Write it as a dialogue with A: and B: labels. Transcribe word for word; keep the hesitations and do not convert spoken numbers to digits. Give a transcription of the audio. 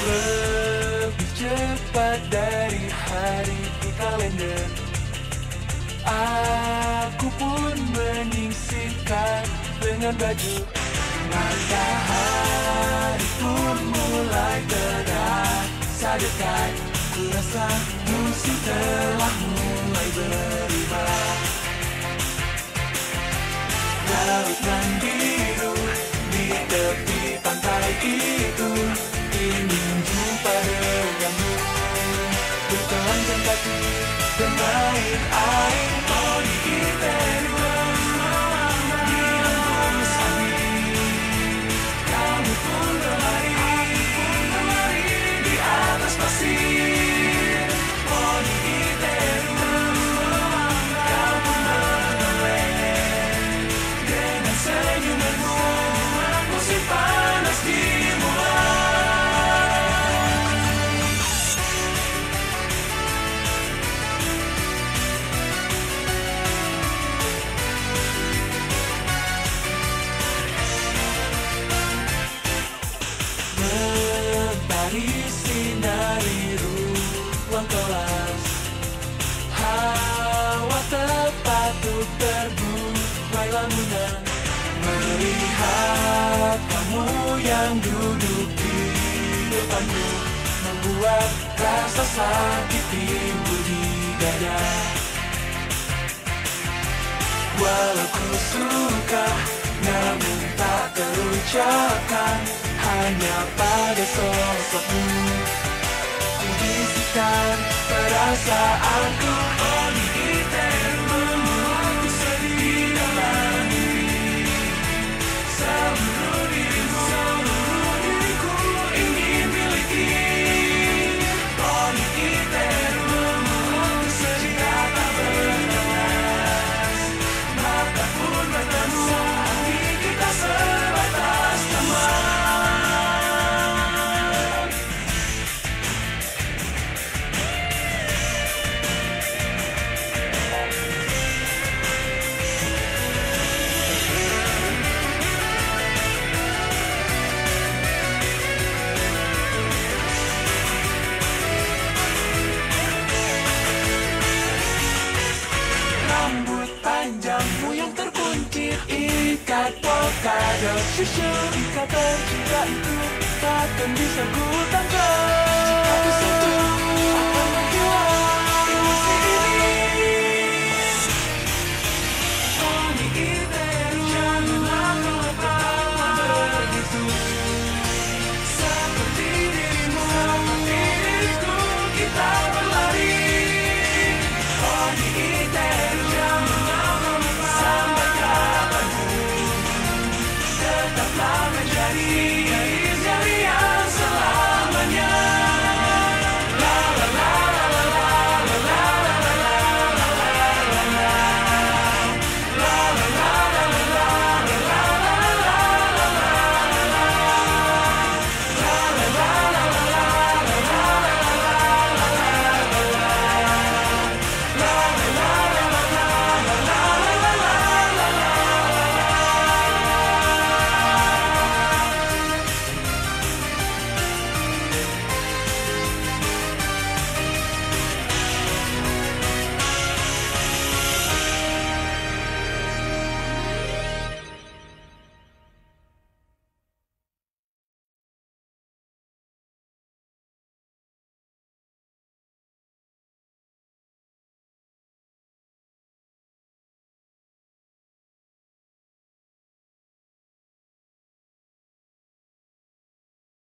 A: Lebih cepat dari hari di kalender, aku pun menyisihkan dengan baju. Matahari pun mulai terasa dekat. Ku rasa musim telah mulai berubah. Laut nan biru di tepi pantai itu, ingin jumpa denganmu. Bertelanjang kaki bermain air poni Iteru. Di embun angin kamu pun berlari di atas pasir poni Iteru. Kau pun menoleh dengan senyumanmu. Musim panas dimulai. Mentari sinari ruang kelas, hawa tepat untuk terbuai lamunan. Melihat kamu yang duduk di depanku membuat rasa sakit timbul di dada. Walau ku suka, namun tak terucapkan. Hanya pada sosokmu ku bisikan perasaanku. Oh di Iteru, aku sedih dalam diri. Seluruh dirimu, seluruh diriku ingin miliki. Oh di Iteru, aku sedih tak bernapas. Mata pun bertemu saat kita sebatas teman. Rambut panjangmu yang terkuncir ikat polkadot, susu ikatan cinta itu takkan bisa ku tangkap.